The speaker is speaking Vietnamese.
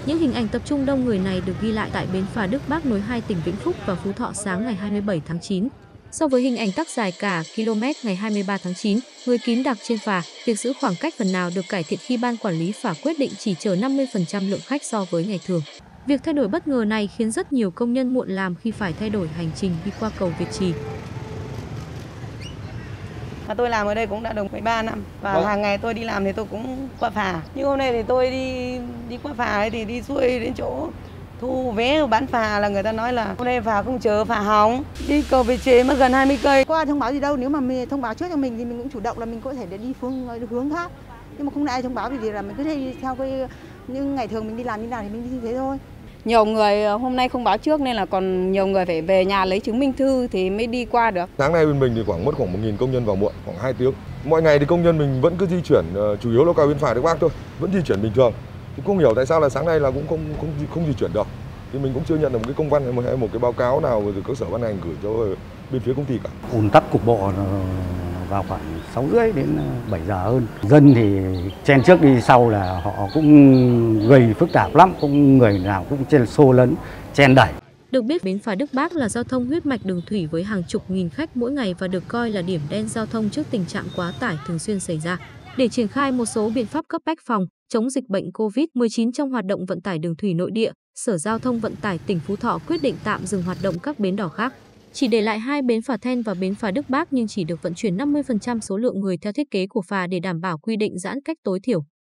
Những hình ảnh tập trung đông người này được ghi lại tại bến phà Đức Bác nối hai tỉnh Vĩnh Phúc và Phú Thọ sáng ngày 27 tháng 9. So với hình ảnh tắc dài cả km ngày 23 tháng 9, người kín đặc trên phà, việc giữ khoảng cách phần nào được cải thiện khi ban quản lý phà quyết định chỉ chở 50% lượng khách so với ngày thường. Việc thay đổi bất ngờ này khiến rất nhiều công nhân muộn làm khi phải thay đổi hành trình đi qua cầu Việt Trì. Tôi làm ở đây cũng đã được 13 năm và hàng ngày tôi đi làm thì tôi cũng qua phà. Nhưng hôm nay thì tôi đi qua phà ấy thì đi xuôi đến chỗ thu vé bán phà là người ta nói là hôm nay phà không chờ, phà hỏng. Đi cầu Việt Trì mất gần 20 cây. Có ai thông báo gì đâu, nếu mà mình thông báo trước cho mình thì mình cũng chủ động là mình có thể để đi hướng khác. Nhưng mà không ai thông báo gì là mình cứ đi theo cái những ngày thường mình đi làm như nào thì mình đi như thế thôi. Nhiều người hôm nay không báo trước nên là còn nhiều người phải về nhà lấy chứng minh thư thì mới đi qua được. Sáng nay bên mình thì mất khoảng 1.000 công nhân vào muộn, khoảng 2 tiếng. Mọi ngày thì công nhân mình vẫn cứ di chuyển, chủ yếu là cao bến phà Đức Bác thôi, vẫn di chuyển bình thường. Thì không hiểu tại sao là sáng nay là cũng không di chuyển được. Thì mình cũng chưa nhận được một cái công văn hay một cái báo cáo nào từ các sở ban ngành gửi cho bên phía công ty cả. Ùn tắc cục bộ vào khoảng 6:30 đến 7 giờ hơn. Dân thì chen trước đi sau là họ cũng gây phức tạp lắm, cũng người nào cũng chen xô lấn, chen đẩy. Được biết, bến phà Đức Bác là giao thông huyết mạch đường thủy với hàng chục nghìn khách mỗi ngày và được coi là điểm đen giao thông trước tình trạng quá tải thường xuyên xảy ra. Để triển khai một số biện pháp cấp bách phòng chống dịch bệnh COVID-19 trong hoạt động vận tải đường thủy nội địa, Sở Giao thông Vận tải tỉnh Phú Thọ quyết định tạm dừng hoạt động các bến đỏ khác. Chỉ để lại hai bến phà Then và bến phà Đức Bác nhưng chỉ được vận chuyển 50% số lượng người theo thiết kế của phà để đảm bảo quy định giãn cách tối thiểu.